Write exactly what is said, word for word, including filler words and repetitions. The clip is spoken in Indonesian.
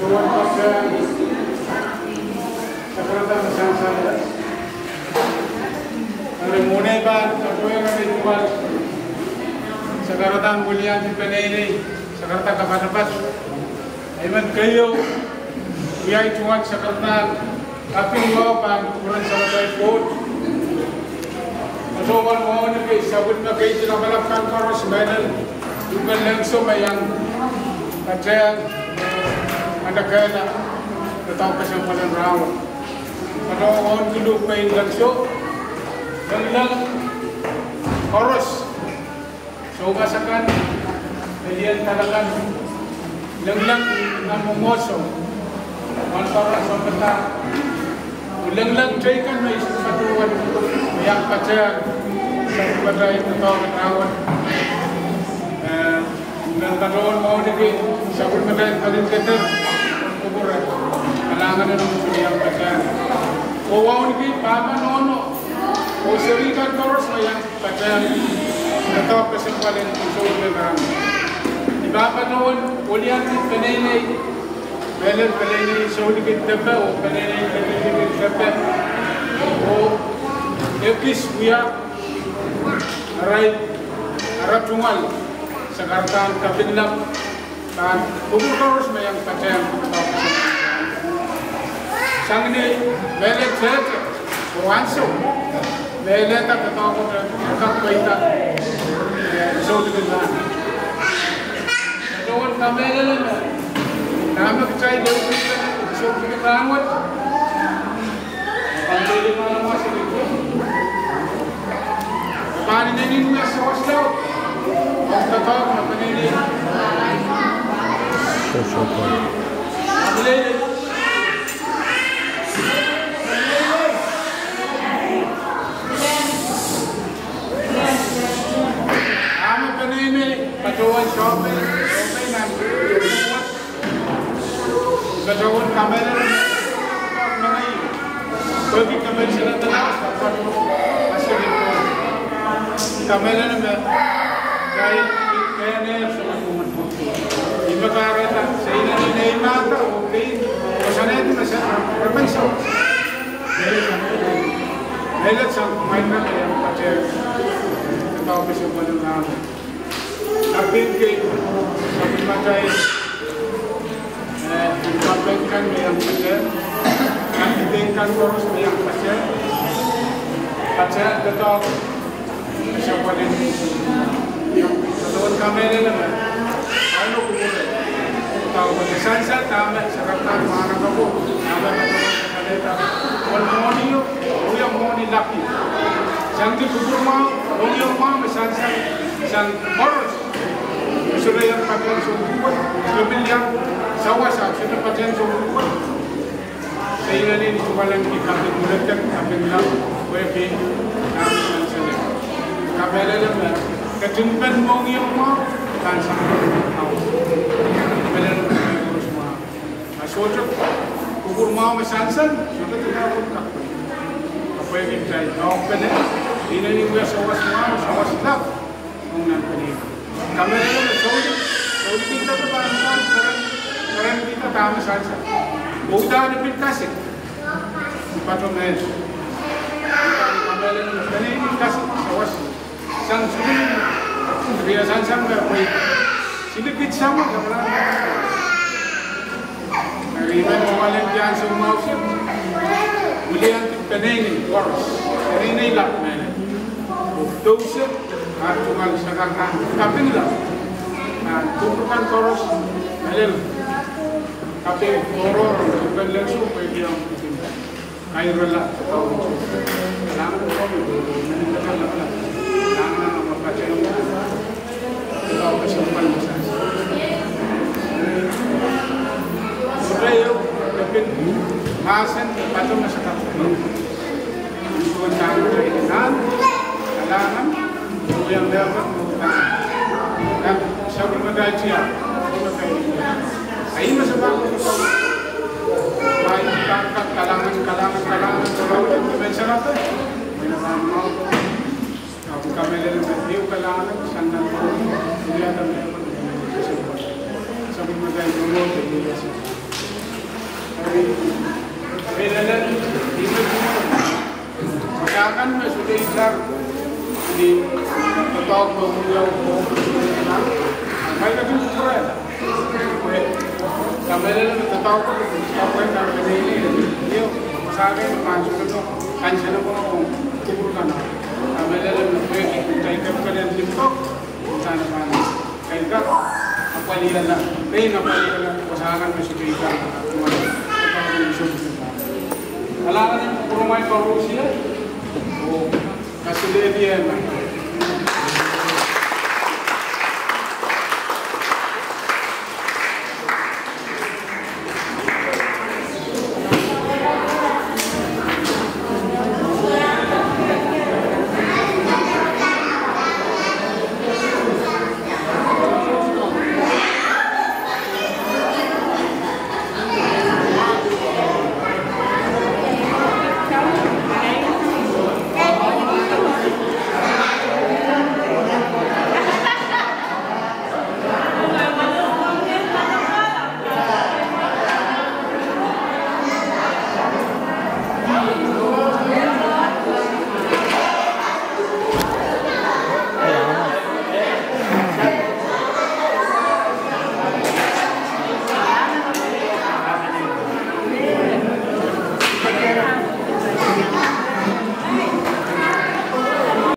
Tuan Pasal Sekretaris Masyarakat Hari mulai ban Satu yang ada jual Sekretaris Mulia di Penini Sekretaris Kabar Lepas Iman kayo Biaya Tuan Sekretaris Tapi mau ban Kurang selesai pun Tuan mau ni sabut na kayo Sila malapkan karos Bainal Dugan langsung yang Kacang Ada kaya Tetap kesempalan rawat Kalau orang duduk main langsung Lang-lang Koros So masakan Kalian talagang Lang-lang Ang mumoso Mantaras ang kata Lang-lang Chay kan may isasatuan Mayang kacang Sa baday Tetap rawat Dan kataon mau dikit Sabun baday Kalin kata Kuburan Kalangan na ng sumiyang kacang O wow ni Papa Nono O serikan terus yang kacang Tetap kesempalan Usul dengan Di Papa Nono Ulian Penene Beler Penene Saudi Kitaba O Penene Penene Kitaba O Ekis Buya Aray Arab Tungal Sekarang Kapinlap Dan Kubur terus yang kacang Tetap Sang ini belet set, wanso, belet tak ketawa kita tak baita, so dengan. Kawan kami lelah, kami percaya dulu kita so kita bangun. Pandai di mana masih itu. Pani ini ni sewas lau, ketawa kita ini. Boleh. Kacauan shopping, shopping nanti, kacauan kamera mengenai bagi kamera sila telah dapat masih itu kamera ni gaya kayaknya semua kumpulan. Ibu kata saya ni ni mata, okey, macam itu macam apa sih? Jadi kamera, jadi sang main nak yang macam tahu macam mana. Tapi ke sampai macam sampaikan yang macam nanti tingkat terus yang macam macam tetap siapa ini yang telah kamera ni kalau kumpul tahu macam saya tamat sekarang mana kamu tamat ada tahu kalau ni yang mau ni laki jangan kumpul mau orang mau misalnya sang boros sudah yang pakai sumber, sebelum yang sawah sah sudah pakai sumber. Saya ini cuma lagi kami mulakan kami bilang web ini kami selesai. Kami ada kejumpan mengiam mau kan sampai tahu. Kami ada urus mau. Masuk kubur mau mesansan sudah tidak buka. Apa yang kita tahu benar ini ni kita sawah semua sawah sedap mengenai ini. Kami ada Saudi, Saudi kita tu barang-barang keren, keren kita kami saja. Bukan ada kasih, patron es. Kami ada ini kasih, sawas, sang sudah, dia sang sang berapa? Sedikit sama kamera. Hari ini malam jangan semua usir. Mulian kita ini koros, ini lak mana? Dosa. Cuma sekarang tapi tidak. Nah, tumpukan koros, melel. Tapi koror bukan langsung bagi yang air relah. Jangan kau ini jangan lah. Jangan nama baca yang kau kesimpan besar. Sudah yo, tapi masan patut masyarakat. Tuan jangan berikan, kalangan. Yang dapat dan siapa berdaya ini sebab baik angkat kalangan kalangan kalangan kalangan masyarakat mau aku kami dari video kalangan sandal dia ada sebab berdaya dulu Bedalan lima juta. Masakan sudah isar di total bermula Mai kami surat. Kami dalam total apa yang kami ini dia masakan masuk itu kanjeng pun kuburkan. Kami dalam kaitan kalian limpok sana mana kaitan apa dia lah, pain apa dia lah masakan masuk isar. Alam-alam rumah korupsi, oh kasih dia